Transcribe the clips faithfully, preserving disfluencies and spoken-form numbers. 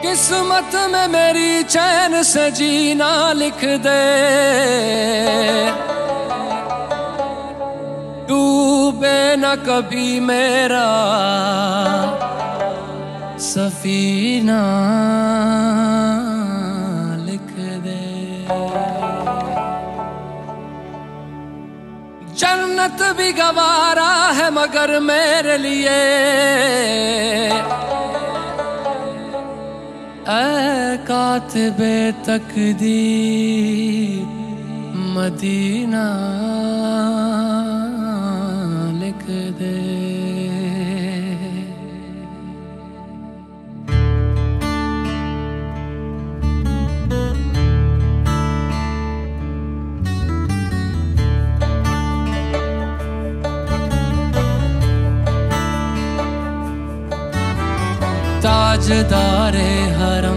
किस्मत में मेरी चैन से जीना लिख दे, डूबे न कभी मेरा सफीना लिख दे। जन्नत भी गवारा है मगर मेरे लिए ऐ कातिबे तकदीर मदीना लिख दे। ताजदारे हरम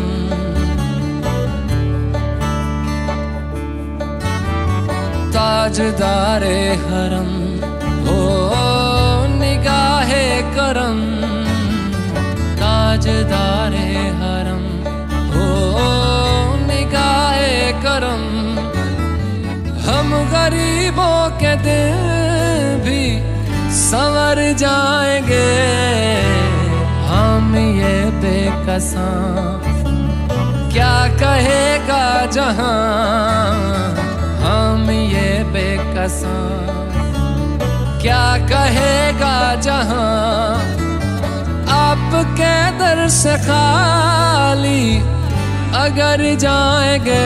ताजदारे हरम हो निगाहे करम, ताजदारे हरम हो निगाहे करम। हम गरीबों के दिन भी संवर जाएंगे, हम ये बेकसां क्या कहेगा जहां, हम ये बेकसां क्या कहेगा जहां। आपके दर से खाली अगर जाएंगे,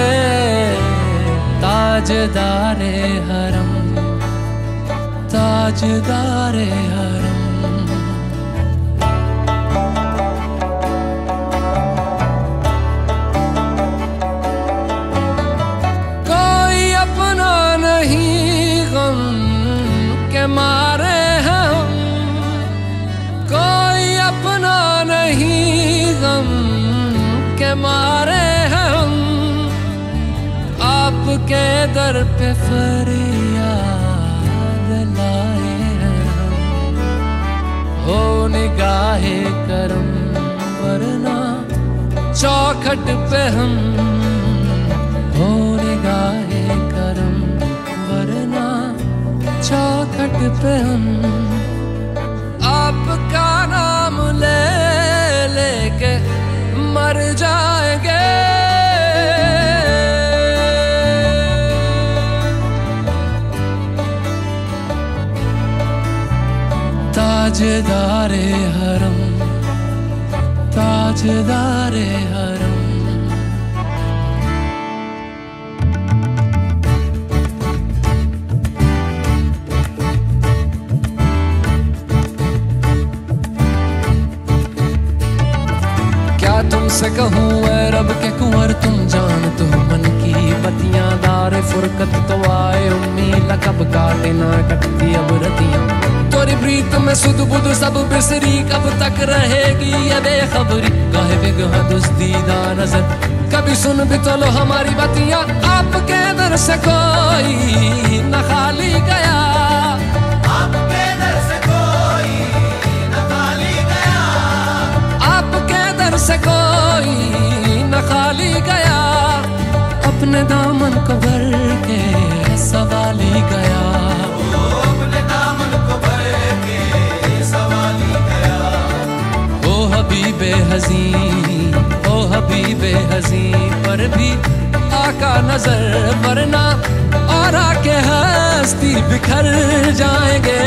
ताजदारे हरम ताजदारे हरम। मारे हैं हम कोई अपना नहीं, गम के मारे हैं हम। आपके दर पे फरियाद लाए हैं हम, हो निगाहे करम वरना चौखट पे हम, हो निगाहे करम वरना चौखट पे हम। आपका नाम ले लेके मर जाएंगे, ताजदारे हरम ताजदारे हरम। तुमसे कहूँ ऐ रब के कुंवर तुम जान तो मन की बतियां। दारे फुरकत तो आए उम्मीद कब काटे ना कटती अब रतियां। तोरी प्रीत में सुध बुध सब बिसरी, कब तक रहेगी ये बेखबरी। काहे बिगहा दुस्तीदा नजर कभी सुन भी तो लो हमारी बतियां। आपके दर से कोई न खाली गया, आपके दर से कोई न खाली गया, आपके दर से कोई न खाली गया। अपने दामन को भर के सवाली गया, अपने दामन को भर के सवाली गया। ओ हबीबे हज़ीं ओ हबीबे हज़ीं पर भी आका नजर वरना और आके हस्ती बिखर जाएंगे।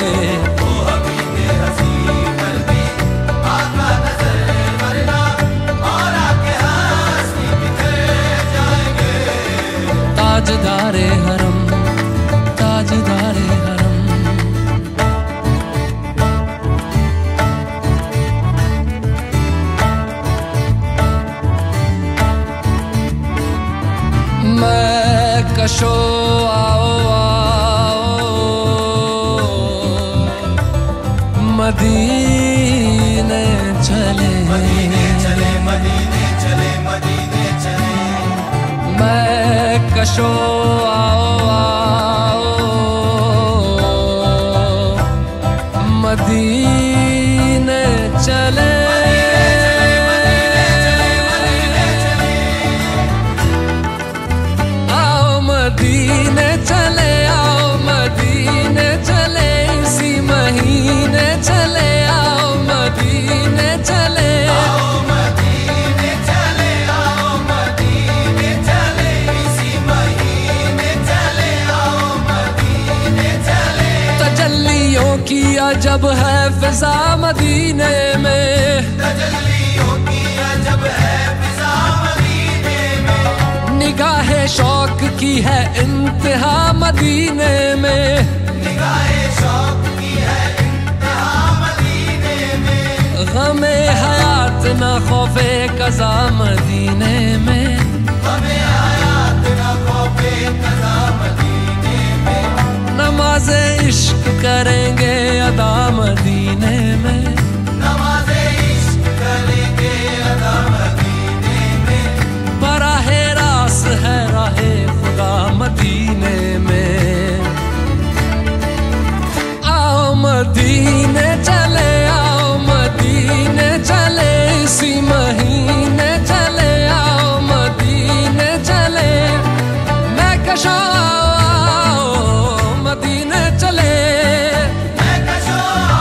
ताजदारे हरम ताजदारे हरम। मैं कशो आओ आओ मदीने चले, मदीने चले मदीने चले मदीने चले। मैं कशो आओ आओ मदीने चले, जब है फिजा मदीने में, तजल्ली होती है जब है फिजा मदीने में। निगाहे शौक की है इंतहा मदीने में, निगाहे शौक की है इंतहा मदीने में। गमे हयात न खौफे कज़ा मदीने में, गमे हयात न खौफे कज़ा मदीने में। नमाज़े इश्क करेंगे अदा मदीने में, नमाज़े इश्क करेंगे अदा मदीने में। बराहे रास है राहे खुदा मदीने में। आओ मदीने चले, आओ मदीने चले, इसी महीने चले, आओ मदीने चले। मैं कशा मदीने चले, मैं कशो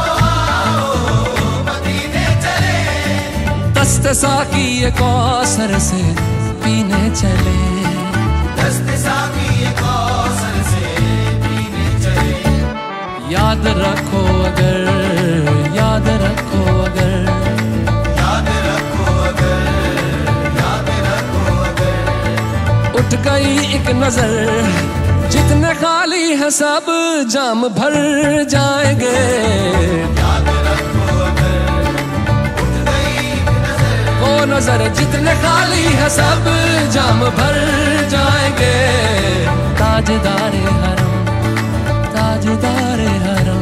मदीने चले। दस्ते साकी ये कौसर से पीने चले, दस्ते साकी ये कौसर से पीने चले। याद रखो अगर, याद रखो अगर, याद रखो अगर, याद रखो अगर। उठ गई एक नजर, जितने खाली है सब जाम भर जाएंगे। याद रखो अगर, उठ गई एक नजर। वो नजर जितने खाली है सब जाम भर जाएंगे। ताजदारे हरम, ताजदारे हरम।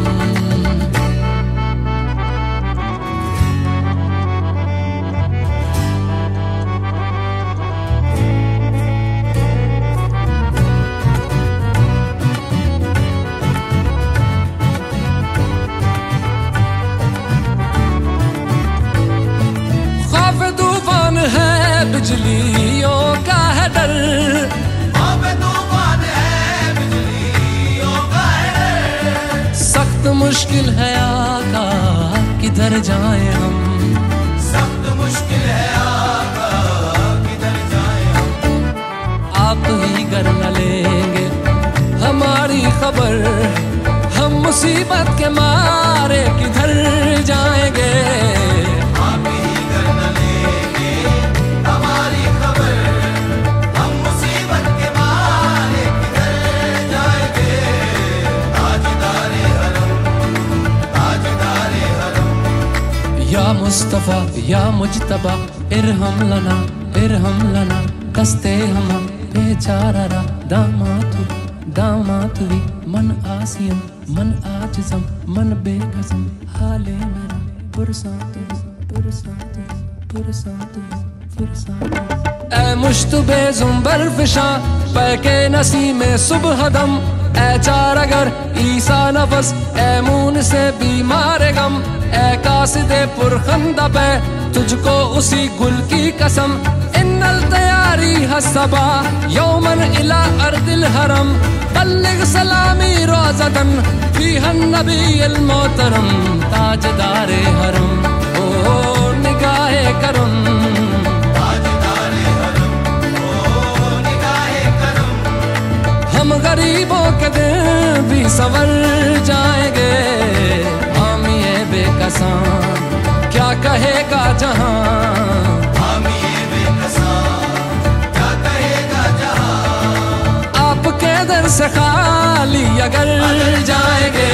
बिजलियों का है डर, तूफान है बिजलियों का है डर। सख्त मुश्किल है आका किधर जाए हम, सख्त मुश्किल है आका किधर जाए हम। आप ही कर न लेंगे हमारी खबर, हम मुसीबत के मारे किधर जाएंगे। आप ही कर न लेंगे हमारी खबर, हम मुसीबत के मारे किधर जाएंगे। ताजदारे हरम, ताजदारे हरम। या मुस्तफा या मुजतबा इरहम लना, इरहम लना। कस्ते हम बेचारा दामातु, दामातु भी मन आसियम, मन आजिज़म, मन बेकसम। हाले मेरा पुरसातु, पुरसातु, पुरसातु, पुरसातु। ऐ मुश्तबे जुम्बर फिशा पैके नसी में सुबह दम। ऐ चार अगर ईसा नफस, ऐ मून से बीमार गम। ऐ कासिदे पुरखंदा पे तुझको उसी गुल की कसम। इन्नल तैयारी हसबा यौमन इला अर्दिल हरम। बल्लिग सलामी रोज़तन फीहन नबील मोहतरम। ताजदारे हरम ओ निगाहे करम, ताजदारे हरम ओ निगाहे करम। हम गरीबों के दिन भी संवर जाएंगे। हम ये बेकसां क्या कहेगा जहां, हम ये बेकसां क्या कहेगा जहां। आपके दर से खाली अगर जाएंगे।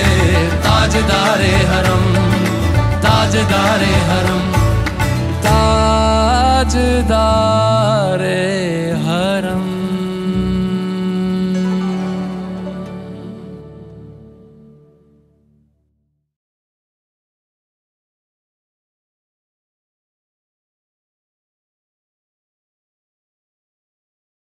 ताजदारे हरम, ताजदारे हरम, ताजदार